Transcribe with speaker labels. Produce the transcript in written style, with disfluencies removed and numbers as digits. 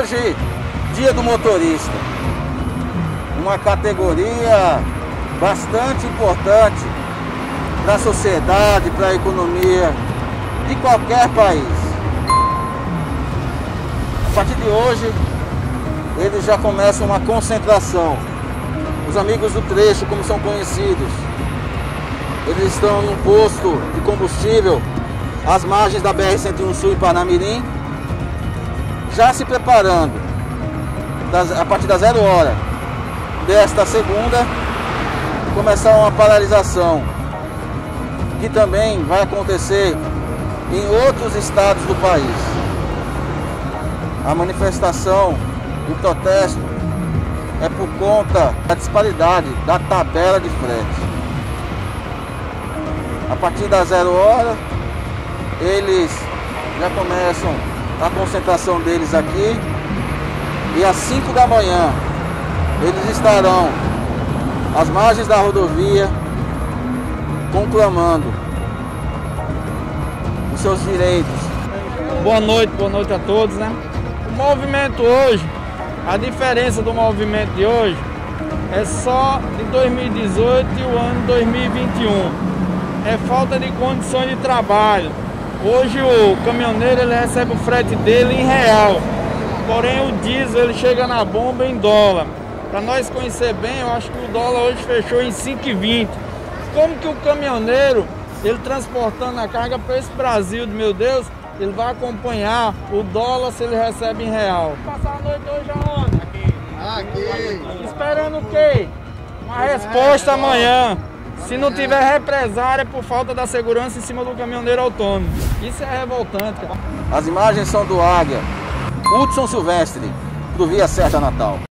Speaker 1: Hoje, dia do motorista, uma categoria bastante importante para a sociedade, para a economia de qualquer país. A partir de hoje, eles já começam uma concentração. Os amigos do trecho, como são conhecidos, eles estão num posto de combustível às margens da BR-101 Sul em Parnamirim, já se preparando a partir das 0 hora desta segunda, começar uma paralisação que também vai acontecer em outros estados do país. A manifestação, o protesto é por conta da disparidade da tabela de frete. A partir das 0 hora, eles já começam a concentração deles aqui e às 5 da manhã eles estarão às margens da rodovia conclamando os seus direitos.
Speaker 2: Boa noite a todos, né? O movimento hoje, a diferença do movimento de hoje é só de 2018 e o ano 2021. É falta de condições de trabalho. Hoje o caminhoneiro ele recebe o frete dele em real, porém o diesel ele chega na bomba em dólar. Para nós conhecer bem, eu acho que o dólar hoje fechou em 5,20. Como que o caminhoneiro, ele transportando a carga para esse Brasil, meu Deus, ele vai acompanhar o dólar se ele recebe em real? Passar a noite hoje aonde? Aqui. Esperando o quê? Uma resposta amanhã. Se não tiver represária é por falta da segurança em cima do caminhoneiro autônomo. Isso é revoltante, cara.
Speaker 1: As imagens são do Águia, Hudson Silvestre, do Via Certa Natal.